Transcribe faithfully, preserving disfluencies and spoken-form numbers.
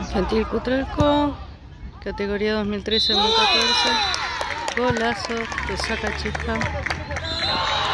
Infantil Cutralcó, categoría dos mil trece dos mil catorce, golazo de Saca Chispa.